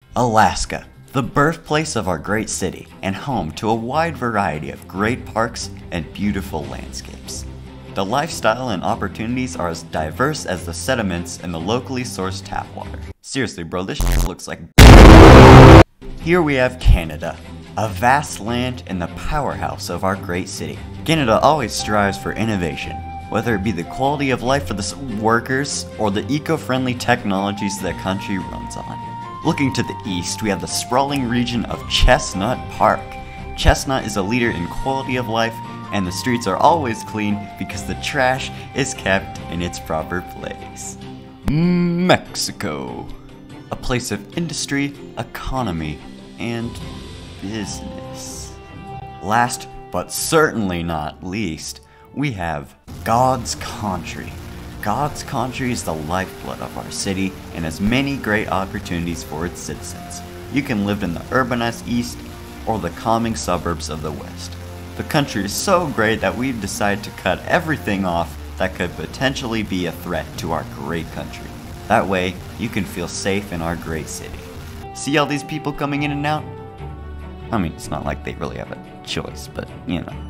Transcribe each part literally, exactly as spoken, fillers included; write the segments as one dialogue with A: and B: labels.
A: Alaska, the birthplace of our great city and home to a wide variety of great parks and beautiful landscapes. The lifestyle and opportunities are as diverse as the sediments in the locally sourced tap water. Seriously bro, this shit looks like. Here we have Canada, a vast land and the powerhouse of our great city. Canada always strives for innovation, whether it be the quality of life for the workers or the eco-friendly technologies the country runs on. Looking to the east, we have the sprawling region of Chestnut Park. Chestnut is a leader in quality of life, and the streets are always clean because the trash is kept in its proper place. Mexico, a place of industry, economy, and business. Last but certainly not least, we have God's country. God's country is the lifeblood of our city and has many great opportunities for its citizens. You can live in the urbanized east or the calming suburbs of the west. The country is so great that we've decided to cut everything off that could potentially be a threat to our great country. That way, you can feel safe in our great city. See all these people coming in and out? I mean, it's not like they really have a choice, but you know.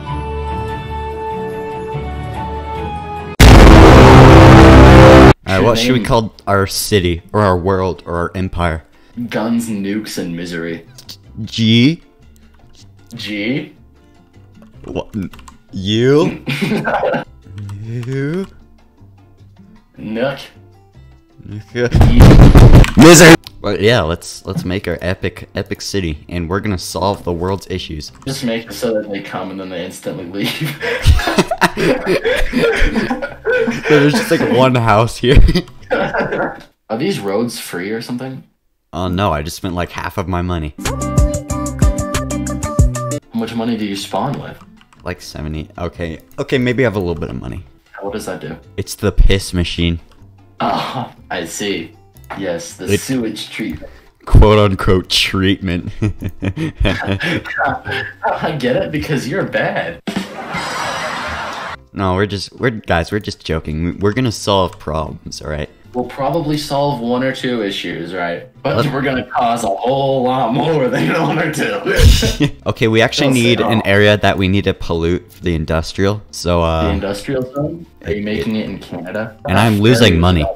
A: Alright, what should we call our city, or our world, or our empire?
B: Guns, nukes, and misery.
A: G?
B: G?
A: What? You? You?
B: Nook.
A: Misery! Well, yeah, let's let's make our epic epic city, and we're gonna solve the world's issues.
B: Just make it so that they come and then they instantly leave.
A: There's just like one house here.
B: Are these roads free or something?
A: Oh no, I just spent like half of my money.
B: How much money do you spawn with?
A: Like seventy. Okay, okay, maybe I have a little bit of money.
B: What does that do?
A: It's the piss machine.
B: Oh, I see. Yes, the
A: It-
B: sewage treatment.
A: Quote unquote treatment.
B: I get it because you're bad.
A: No, we're just, we're, guys, we're just joking. We're gonna solve problems, alright?
B: We'll probably solve one or two issues, right? But
A: Let's-
B: we're gonna cause a whole lot more than one or two.
A: Okay, we actually
B: Don't say
A: need an
B: all.
A: area that we need to pollute for the industrial, so,
B: The
A: uh...
B: industrial zone? Are you making it in Canada?
A: And I'm losing money.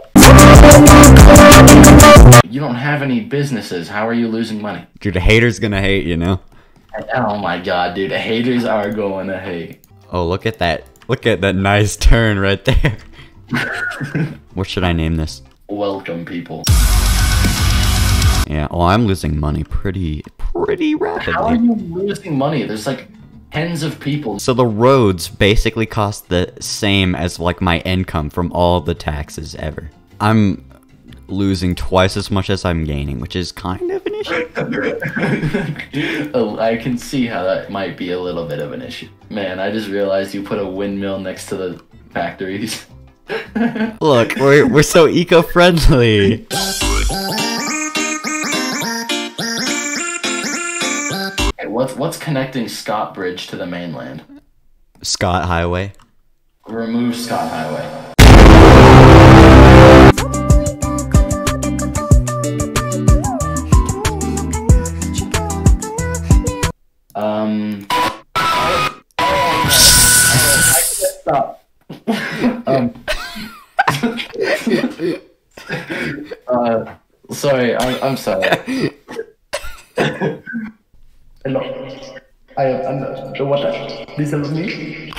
B: You don't have any businesses. How are you losing money?
A: Dude, the hater's gonna hate, you know?
B: Oh my god, dude. The haters are going to hate.
A: Oh, look at that. Look at that nice turn right there. What should I name this?
B: Welcome, people.
A: Yeah, well, I'm losing money pretty, pretty
B: How are
A: rapidly.
B: you losing money? There's like tens of people.
A: So the roads basically cost the same as like my income from all the taxes ever. I'm losing twice as much as I'm gaining, which is kind of an issue.
B: Oh, I can see how that might be a little bit of an issue. Man, I just realized you put a windmill next to the factories.
A: Look, we're, we're so eco-friendly.
B: Hey, what's what's connecting Scott Bridge to the mainland?
A: Scott Highway.
B: Remove Scott Highway. Um. I can't stop. um. uh. Sorry. I'm. I'm sorry. Hello. I am. I'm the water. Listen to me.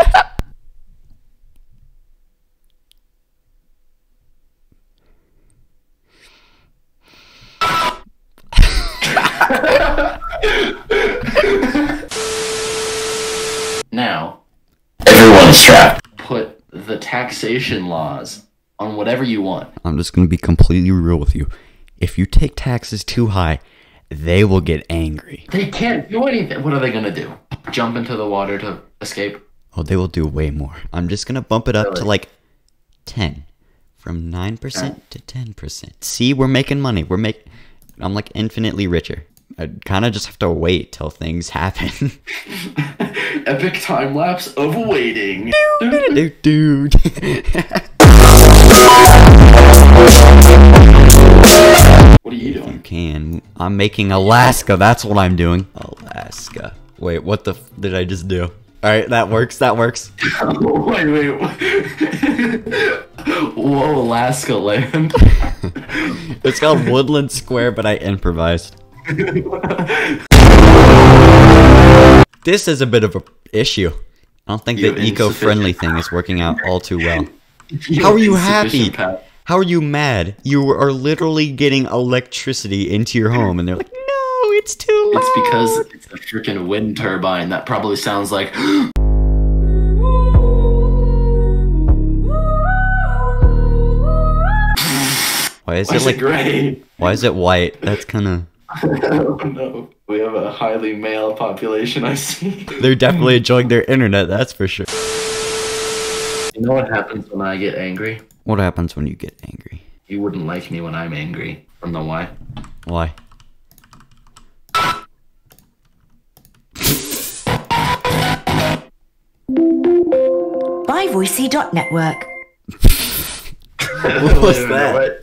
B: Now, everyone is strapped. Put the taxation laws on whatever you want.
A: I'm just gonna be completely real with you. If you take taxes too high, they will get angry.
B: They can't do anything. What are they gonna do? Jump into the water to escape?
A: Oh, they will do way more. I'm just gonna bump it up
B: Really?
A: to like ten. From nine percent to ten percent. See, we're making money. We're make. I'm like infinitely richer. I kind of just have to wait till things happen.
B: Epic time lapse of waiting.
A: Dude, dude.
B: What are you doing?
A: can. I'm making Alaska. That's what I'm doing. Alaska. Wait, what the f did I just do? Alright, that works. That works.
B: wait, wait. Whoa, Alaska land.
A: It's called Woodland Square, but I improvised. This is a bit of a issue. I don't think
B: You
A: the eco-friendly thing is working out all too well. How are you happy?
B: Pat.
A: How are you mad? You are literally getting electricity into your home, and they're like, no, it's too loud.
B: It's because it's a freaking wind turbine that probably sounds like.
A: Why is
B: Why
A: it
B: is
A: like
B: it gray?
A: Why is it white? That's kind of.
B: I don't know. We have a highly male population, I see.
A: They're definitely enjoying their internet, that's for sure.
B: You know what happens when I get angry?
A: What happens when you get angry?
B: You wouldn't like me when I'm angry. I don't know why.
A: Why?
C: By Voicey dot network.
A: What was
B: Wait a minute,
A: that?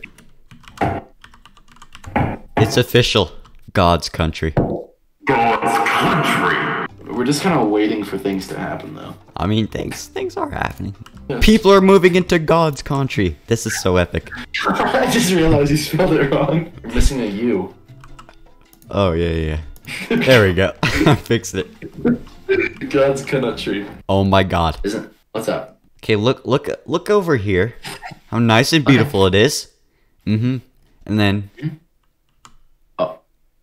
B: what?
A: It's official. God's country.
B: God's country. We're just kind of waiting for things to happen, though.
A: I mean, things things are happening. People are moving into God's country. This is so epic.
B: I just realized you spelled it wrong. You're missing a U.
A: Oh yeah, yeah. yeah. There we go. I fixed it.
B: God's country.
A: Oh my God.
B: Isn't? What's up?
A: Okay, look, look, look over here. How nice and beautiful it is. Mm-hmm. And then.
B: Oh.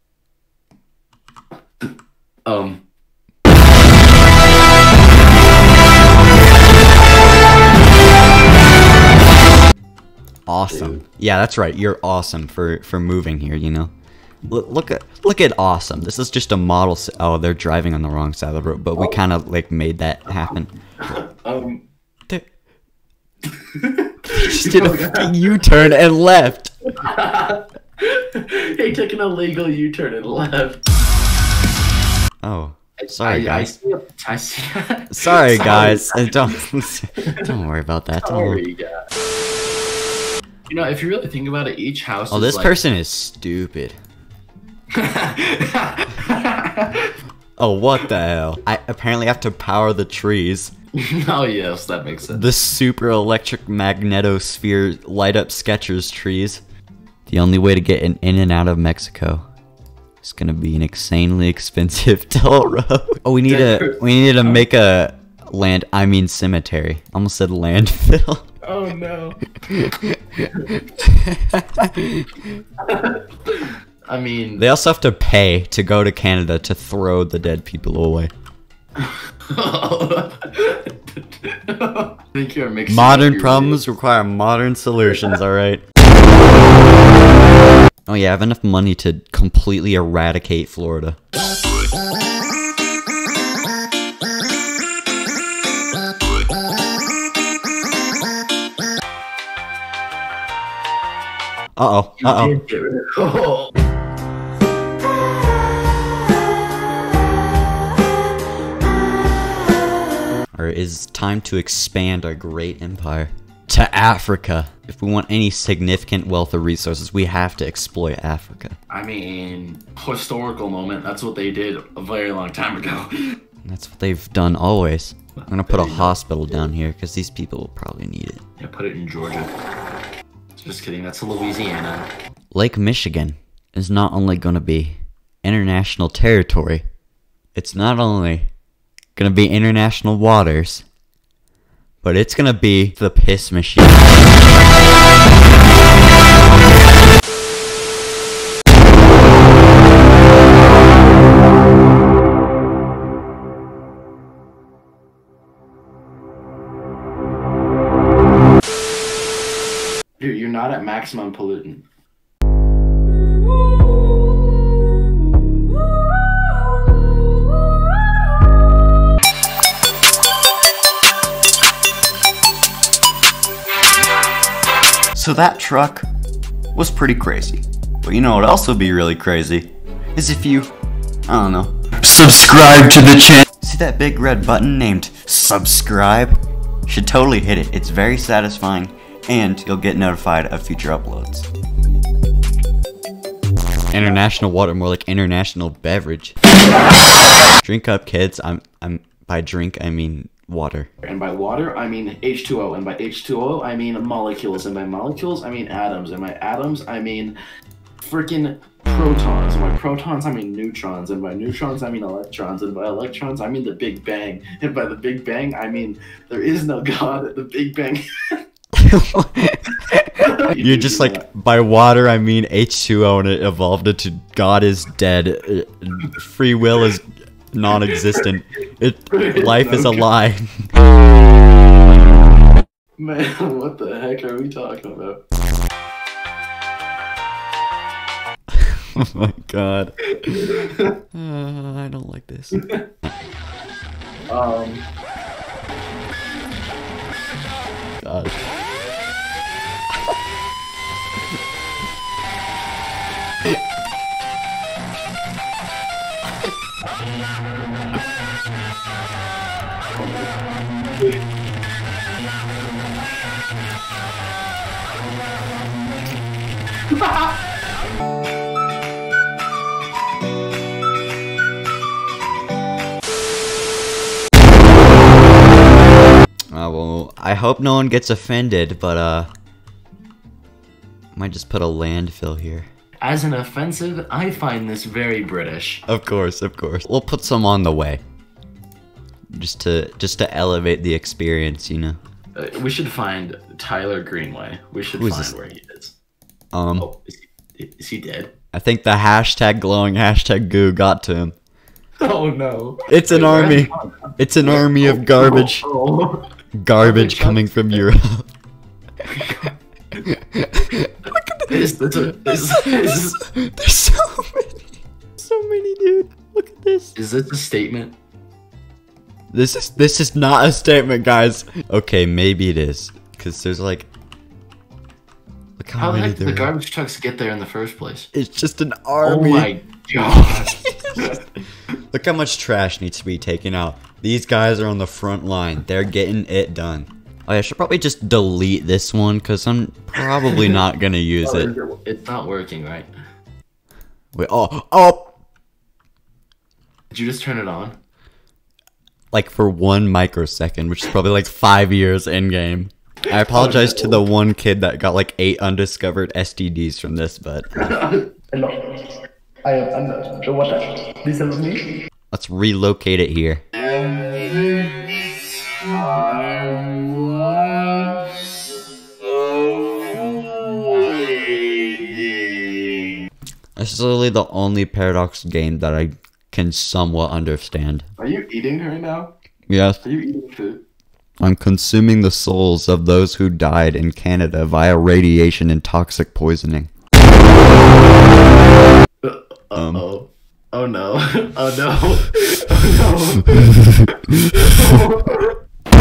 B: Um.
A: Awesome. Yeah, that's right. You're awesome for for moving here. You know. Look, look at look at awesome. This is just a model. s- Oh, they're driving on the wrong side of the road, but we kind of like made that happen.
B: Um.
A: They just did a freaking U-turn and left.
B: He took an illegal U-turn and left.
A: Oh, sorry
B: I, I
A: guys.
B: see. I see.
A: Sorry guys. Uh, Don't don't worry about that. Don't worry.
B: Sorry, guys. You know, if you really think about it, each house.
A: Oh,
B: is
A: this
B: like...
A: person is stupid. Oh, what the hell? I apparently have to power the trees.
B: Oh yes, that makes sense.
A: The super electric magnetosphere light up Skechers trees. The only way to get in, in and out of Mexico is gonna be an insanely expensive toll road. Oh, we need to we need to make a land. I mean cemetery. Almost said landfill.
B: Oh no. I mean,
A: They also have to pay to go to Canada to throw the dead people away.
B: I think you're mixing
A: Modern
B: up your
A: problems require modern solutions, alright? Oh yeah, I have enough money to completely eradicate Florida. Uh-oh, uh-oh.
B: Oh.
A: Or it is time to expand our great empire to Africa. If we want any significant wealth or resources, we have to exploit Africa.
B: I mean, historical moment. That's what they did a very long time ago.
A: That's what they've done always. I'm gonna put a hospital down here because these people will probably need it.
B: Yeah, put it in Georgia. Just kidding. That's Louisiana.
A: Lake Michigan is not only gonna be international territory, it's not only gonna be international waters, but it's gonna be the piss machine.
B: Dude, you're not at maximum pollutant.
A: So that truck was pretty crazy. But you know what else would be really crazy? Is if you, I don't know, subscribe to the channel. See that big red button named subscribe? You should totally hit it. It's very satisfying and you'll get notified of future uploads. international water, more like international beverage. Drink up, kids. I'm I'm by drink I mean water.
B: And by water, I mean H two O. And by H two O, I mean molecules. And by molecules, I mean atoms. And by atoms, I mean freaking protons. And by protons, I mean neutrons. And by neutrons, I mean electrons. And by electrons, I mean the Big Bang. And by the Big Bang, I mean there is no God. The Big Bang.
A: You're just like, by water, I mean H two O, and it evolved into God is dead. Free will is non-existent. It, life is a lie.
B: Man, what the heck are we talking about?
A: Oh my god. Uh, I don't like this.
B: um.
A: God. Uh, well, I hope no one gets offended, but uh, might just put a landfill here.
B: As an offensive, I find this very British.
A: Of course, of course. We'll put some on the way, just to just to elevate the experience, you know.
B: Uh, we should find Tyler Greenway. We should
A: Who's
B: find
A: this?
B: where he is.
A: Um,
B: Oh, is he, is he dead?
A: I think the hashtag glowing hashtag goo got to him.
B: Oh no!
A: It's an
B: Wait, where
A: army.
B: has he gone?
A: It's an army of garbage.
B: Oh, oh.
A: Garbage
B: Oh,
A: coming from Europe.
B: This, this, this, this,
A: There's so many. So many, dude. Look at this.
B: is this a statement?
A: This is this is not a statement, guys. Okay, maybe it is, because there's like, look how,
B: How the
A: many
B: heck did
A: there
B: the
A: are.
B: garbage trucks get there in the first place?
A: It's just an
B: Oh
A: army.
B: my god!
A: Look how much trash needs to be taken out. These guys are on the front line. They're getting it done. Oh, I should probably just delete this one because I'm probably not gonna use it.
B: It's not working, right?
A: Wait, oh, oh!
B: Did you just turn it on?
A: Like for one microsecond, which is probably like five years in game. I apologize to the one kid that got like eight undiscovered S T Ds from this, but
B: Hello. I am under water. This is me.
A: let's relocate it here. This is literally the only Paradox game that I can somewhat understand.
B: Are you eating right now?
A: Yes,
B: Are you eating food?
A: I'm consuming the souls of those who died in Canada via radiation and toxic poisoning.
B: Uh
A: Um.
B: oh. Oh no. Oh no. Oh no.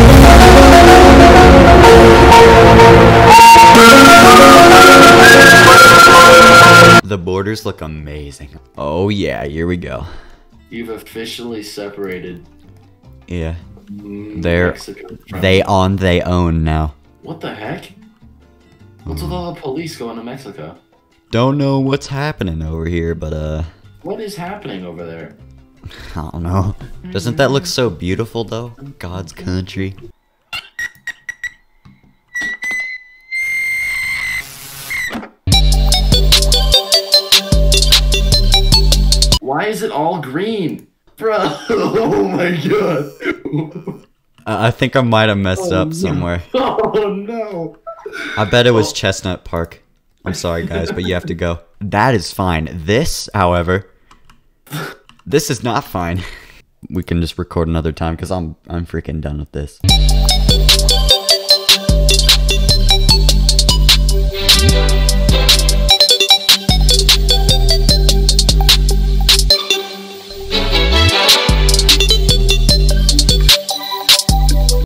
A: The borders look amazing. Oh yeah, here we go.
B: You've officially separated
A: Yeah,
B: mm,
A: they're
B: Mexico from-
A: they on they own now.
B: What the heck? What's with all the police going to Mexico?
A: Don't know what's happening over here, but uh,
B: What is happening over there?
A: I don't know. Doesn't that look so beautiful though? God's country.
B: Why is it all green? Bro, oh my god.
A: I, I think I might have messed
B: Oh,
A: up
B: no.
A: somewhere.
B: Oh no.
A: I bet it was Chestnut Park. I'm sorry guys, but you have to go. That is fine. This, however, this is not fine. We can just record another time because I'm I'm freaking done with this.